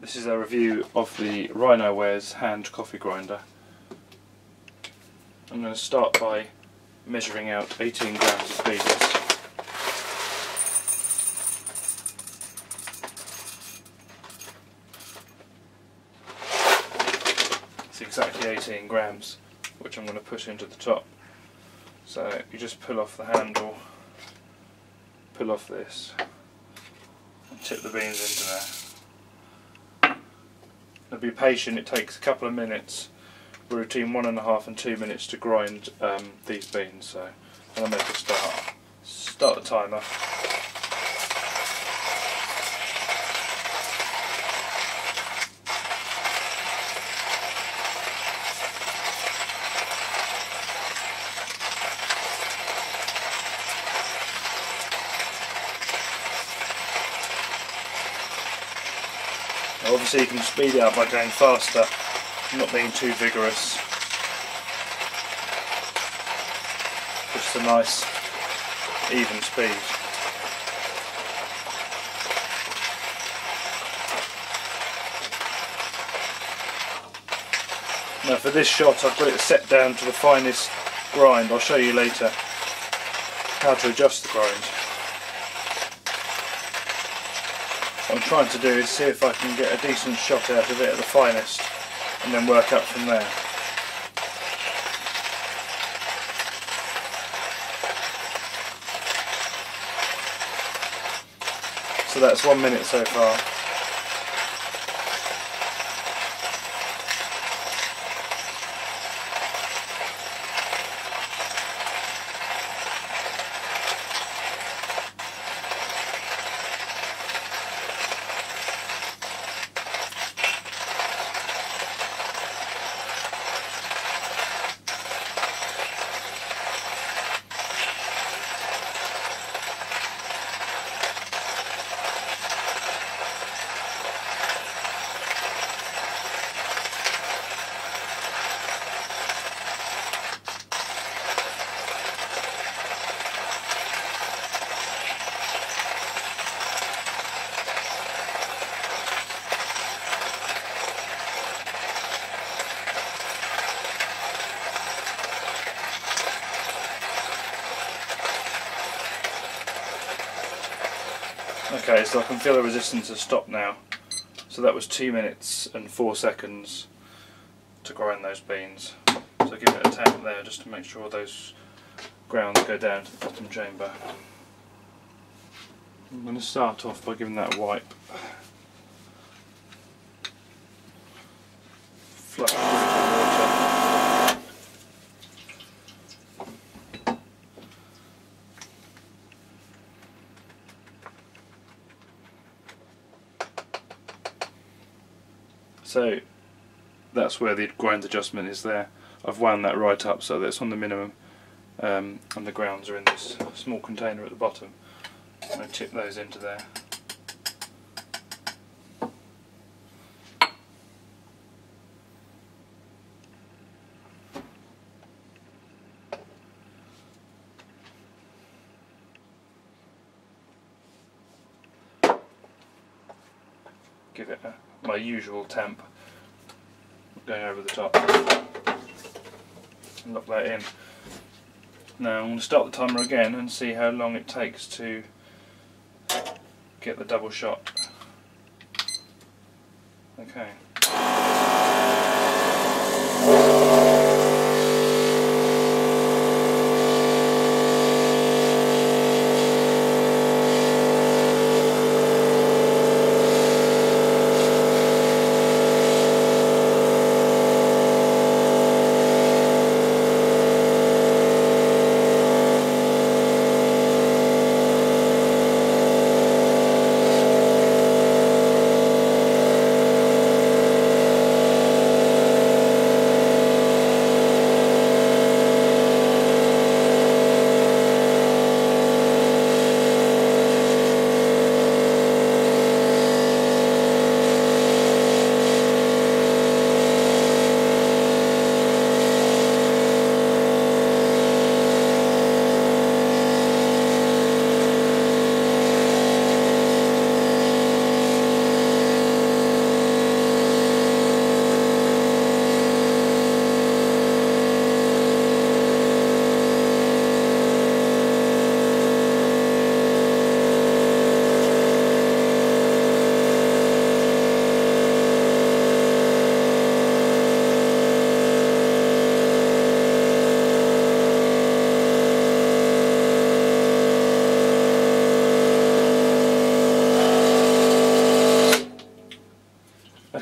This is a review of the Rhinowares hand coffee grinder. I'm going to start by measuring out 18 grams of beans. It's exactly 18 grams, which I'm going to put into the top. So you just pull off the handle, pull off this, and tip the beans into there. Now be patient, it takes a couple of minutes. We're between 1.5 and 2 minutes to grind these beans, so I'm going to make a start. Start the timer. Now obviously you can speed it up by going faster, not being too vigorous. Just a nice even speed. Now for this shot I've got it set down to the finest grind. I'll show you later how to adjust the grind. What I'm trying to do is see if I can get a decent shot out of it at the finest and then work up from there. So that's 1 minute so far. Okay, so I can feel the resistance has stopped now. So that was 2 minutes and 4 seconds to grind those beans. So give it a tap there just to make sure those grounds go down to the bottom chamber. I'm going to start off by giving that a wipe. Flush through the water. So that's where the grind adjustment is there. I've wound that right up so that it's on the minimum and the grounds are in this small container at the bottom. I'm going to tip those into there. Give it my usual tamp, going over the top, and lock that in. Now I'm going to start the timer again and see how long it takes to get the double shot. Okay.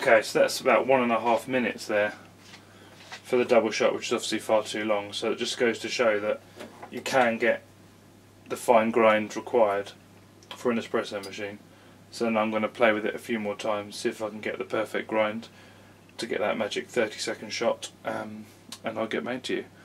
Okay, so that's about 1.5 minutes there for the double shot, which is obviously far too long. So it just goes to show that you can get the fine grind required for an espresso machine. So then I'm going to play with it a few more times, see if I can get the perfect grind to get that magic 30-second shot, and I'll get made to you.